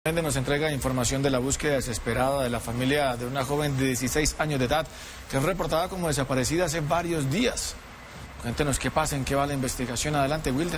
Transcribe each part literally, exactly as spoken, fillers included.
Nos entrega información de la búsqueda desesperada de la familia de una joven de dieciséis años de edad que es reportada como desaparecida hace varios días. Cuéntenos qué pasa, en qué va la investigación. Adelante, Wilder.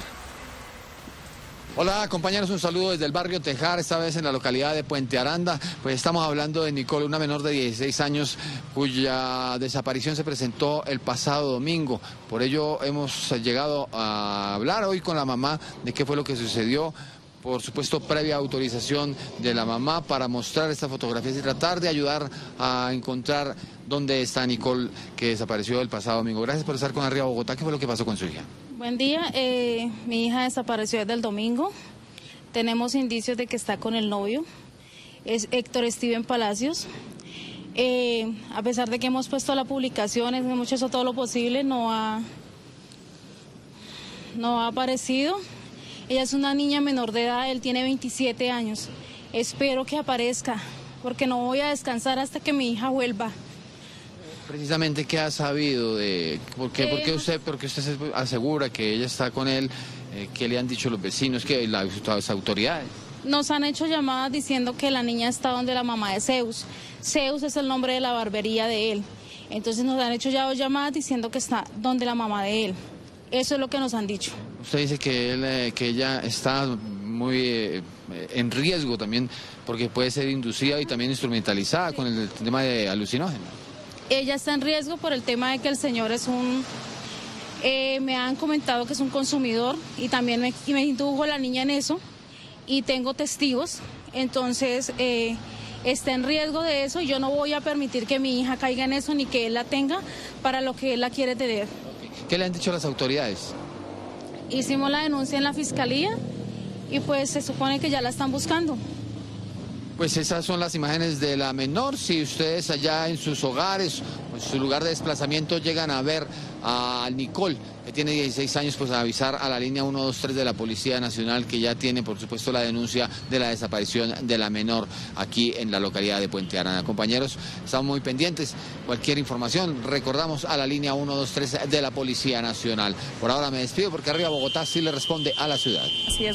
Hola compañeros, un saludo desde el barrio Tejar, esta vez en la localidad de Puente Aranda. Pues estamos hablando de Nicole, una menor de dieciséis años cuya desaparición se presentó el pasado domingo. Por ello hemos llegado a hablar hoy con la mamá de qué fue lo que sucedió. Por supuesto, previa autorización de la mamá para mostrar estas fotografías y tratar de ayudar a encontrar dónde está Nicole, que desapareció el pasado domingo. Gracias por estar con Arriba Bogotá. ¿Qué fue lo que pasó con su hija? Buen día, eh, mi hija desapareció desde el domingo. Tenemos indicios de que está con el novio, es Héctor Steven Palacios. Eh, a pesar de que hemos puesto la publicación, hemos hecho todo lo posible, no ha, no ha aparecido. Ella es una niña menor de edad, él tiene veintisiete años. Espero que aparezca, porque no voy a descansar hasta que mi hija vuelva. Precisamente, ¿qué ha sabido de por qué, eh, por qué usted, por qué usted se asegura que ella está con él? Eh, ¿Qué le han dicho los vecinos, que las, las autoridades? Nos han hecho llamadas diciendo que la niña está donde la mamá de Zeus. Zeus es el nombre de la barbería de él. Entonces nos han hecho ya llamadas diciendo que está donde la mamá de él. Eso es lo que nos han dicho. Usted dice que, él, eh, que ella está muy eh, en riesgo también, porque puede ser inducida y también instrumentalizada con el tema de alucinógenos. Ella está en riesgo por el tema de que el señor es un... Eh, me han comentado que es un consumidor y también me, y me indujo la niña en eso y tengo testigos. Entonces eh, está en riesgo de eso y yo no voy a permitir que mi hija caiga en eso ni que él la tenga para lo que él la quiere tener. ¿Qué le han dicho las autoridades? Hicimos la denuncia en la fiscalía y pues se supone que ya la están buscando. Pues esas son las imágenes de la menor. Si ustedes allá en sus hogares o en su lugar de desplazamiento llegan a ver a Nicole, que tiene dieciséis años, pues a avisar a la línea uno dos tres de la Policía Nacional, que ya tiene por supuesto la denuncia de la desaparición de la menor aquí en la localidad de Puente Aranda. Compañeros, estamos muy pendientes. Cualquier información, recordamos a la línea uno dos tres de la Policía Nacional. Por ahora me despido porque Arriba Bogotá sí le responde a la ciudad. Así es.